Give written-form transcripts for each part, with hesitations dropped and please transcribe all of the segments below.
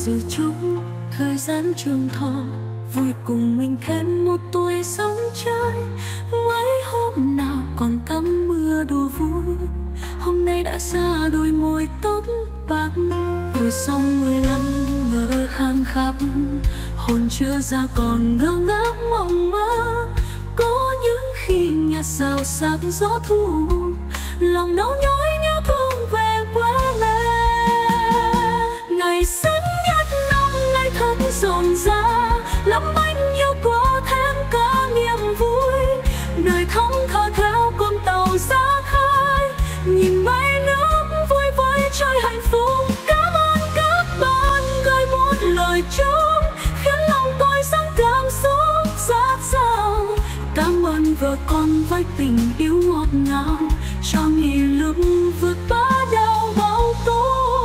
sự chúc thời gian trường thọ, vui cùng mình thêm một tuổi sống chơi. Mấy hôm nào còn tắm mưa đùa vui, hôm nay đã xa đôi môi tóc bạc. Tuổi sau 15 ngỡ hàng khắp, hồn chưa ra còn ngơ ngác mộng mơ. Có những khi nhạt sao sắc gió thu, lòng đau nhói nhớ thương về quê mẹ. Ngày sinh nhật năm nay thật rộn rã, lắm anh yêu có thêm cả niềm vui. Đời thong thả theo con tàu ra khơi, nhìn mây nước vui với trời hạnh phúc. Cảm ơn các bạn gửi một lời chúc, khiến lòng tôi dâng cảm xúc dạt dào. Cảm ơn vợ con với tình yêu ngọt ngào, cho nghị lực vượt bá đau bão tố.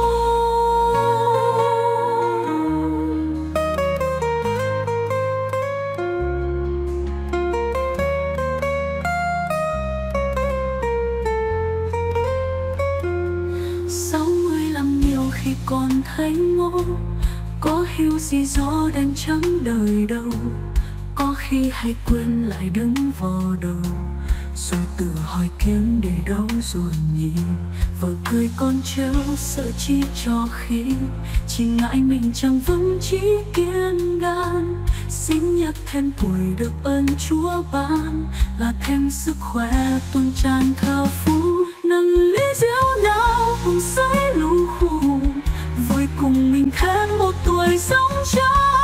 Khi còn thấy ngô, có hiểu gì gió đen trắng đời đâu. Có khi hay quên lại đứng vò đầu, rồi tự hỏi kiếm để đâu rồi nhỉ. Vợ cười con trêu sợ chi cho khi chỉ ngại mình chẳng vững chí kiên gan. Sinh nhật thêm tuổi được ơn Chúa ban, là thêm sức khỏe tuôn tràn thơ phú. Nâng ly rượu nào cùng say lù khù, vui cùng mình thêm một tuổi sống chơi.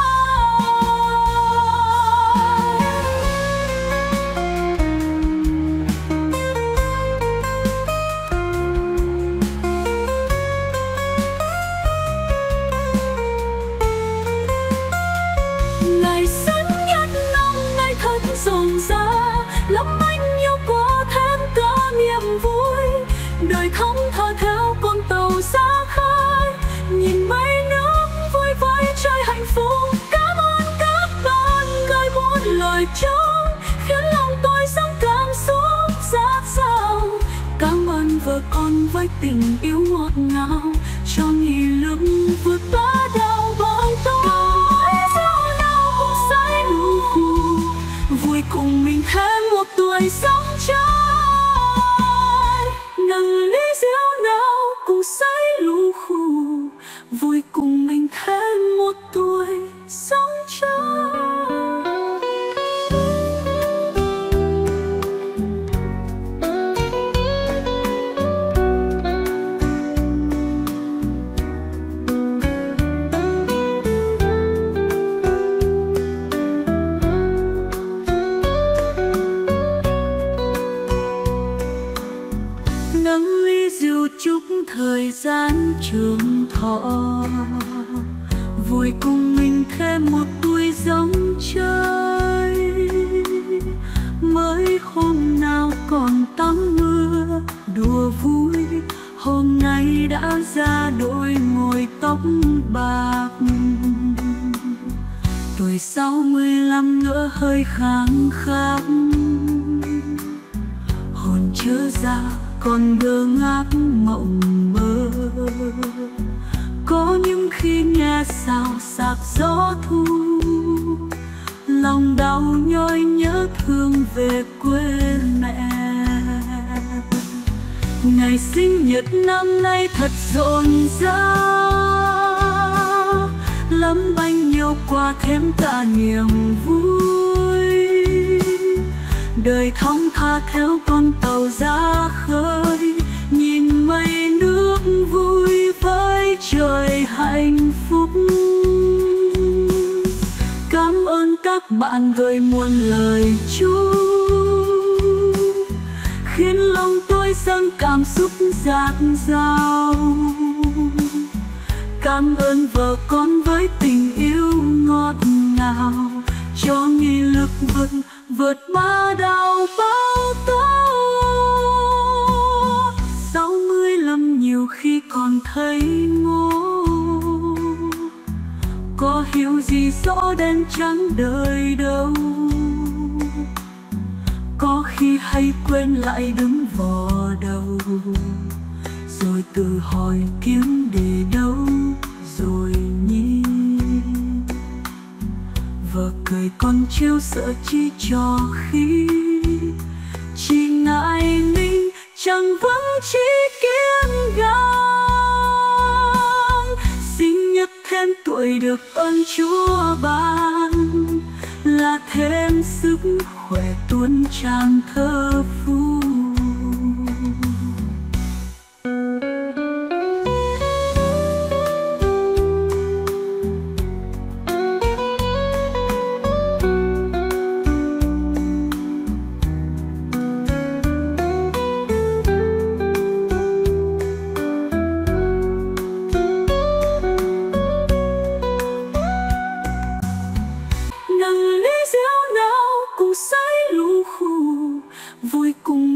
Ngày sinh nhật năm nay thật rộn rã, lắm anh yêu có thêm cả niềm vui. Đời không thở theo con tàu ra khơi, nhìn mây nước vui với trời hạnh phúc. Cảm ơn các bạn gửi một lời chúc, khiến lòng tôi dâng cảm xúc dạt dào. Cảm ơn vợ con với tình yêu ngọt ngào, cho nghị lực vượt bá đau bão tố. Vui cùng mình thêm một tuổi sống chơi, nâng ly rượu nào cùng say lù khù. Vui cùng mình thêm một tuổi sống chơi. Nâng ly rượu chúc thời gian trường thọ, vui cùng mình thêm một tuổi sống chơi. Mới hôm nào còn tắm mưa đùa vui, hôm nay đã ra đôi môi tóc bạc. Tuổi sau 15 nữa hơi kháng khát, hồn chưa ra còn ngơ ngác mộng mơ. Có những khi nghe xào xạc gió thu, lòng đau nhói nhớ thương về quê mẹ. Ngày sinh nhật năm nay thật rộn rã, lắm bánh nhiều quà thêm cả niềm vui. Đời thong thả theo con tàu ra khơi, nhìn mây nước vui với trời hạnh phúc. Cảm ơn các bạn gửi muôn lời chúc, khiến lòng tôi dâng cảm xúc dạt dào. Cảm ơn vợ con với tình yêu ngọt ngào, cho nghị lực vượt bá đau bão tố. 65 nhiều khi còn thấy ngô, có hiểu gì rõ đen trắng đời đâu. Có khi hay quên lại đứng vò đầu, rồi tự hỏi kiếm để đâu rồi nhỉ. trêu sợ chi trò khi chỉ ngại ninh chẳng vững chỉ kiên ngang. Sinh nhật thêm tuổi được ơn Chúa ban, là thêm sức khỏe tuôn tràn thơ phú. Nâng ly rượu nào cùng say lù khù, vui cùng